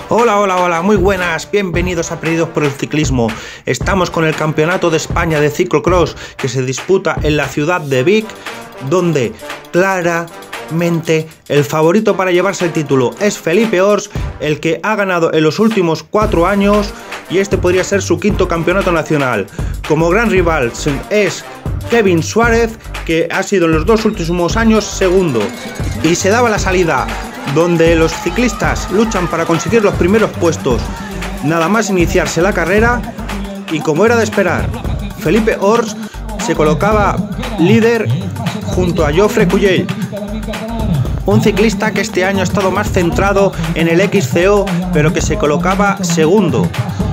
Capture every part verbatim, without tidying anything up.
Hola, hola, hola, muy buenas, bienvenidos a Perdidos por el Ciclismo. Estamos con el Campeonato de España de Ciclocross que se disputa en la ciudad de Vic, donde claramente el favorito para llevarse el título es Felipe Ors, el que ha ganado en los últimos cuatro años y este podría ser su quinto campeonato nacional. Como gran rival es Kevin Suárez, que ha sido en los dos últimos años segundo, y se daba la salida donde los ciclistas luchan para conseguir los primeros puestos nada más iniciarse la carrera, y como era de esperar, Felipe Ors se colocaba líder junto a Jofre Cuyell, un ciclista que este año ha estado más centrado en el X C O, pero que se colocaba segundo.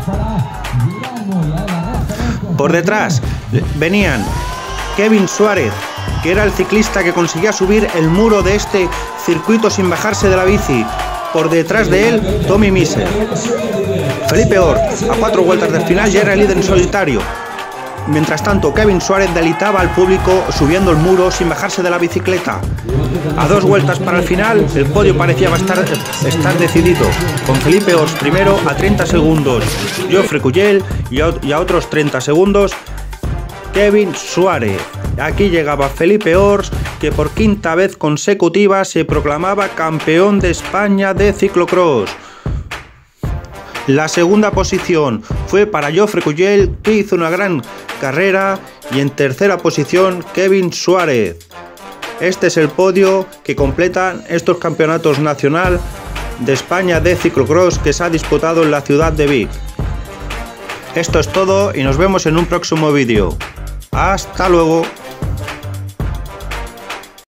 Por detrás venían Kevin Suárez, que era el ciclista que conseguía subir el muro de este circuito sin bajarse de la bici. Por detrás de él, Tommy Miser. Felipe Ors, a cuatro vueltas del final, ya era el líder en solitario. Mientras tanto, Kevin Suárez deleitaba al público subiendo el muro sin bajarse de la bicicleta. A dos vueltas para el final, el podio parecía estar, estar decidido, con Felipe Ors primero a treinta segundos, Jofre Cuyell y a, y a otros treinta segundos Kevin Suárez. Aquí llegaba Felipe Ors, que por quinta vez consecutiva se proclamaba campeón de España de ciclocross. La segunda posición fue para Jofre Cuyell, que hizo una gran carrera, y en tercera posición Kevin Suárez. Este es el podio que completan estos campeonatos nacional de España de ciclocross que se ha disputado en la ciudad de Vic. Esto es todo y nos vemos en un próximo vídeo. Hasta luego.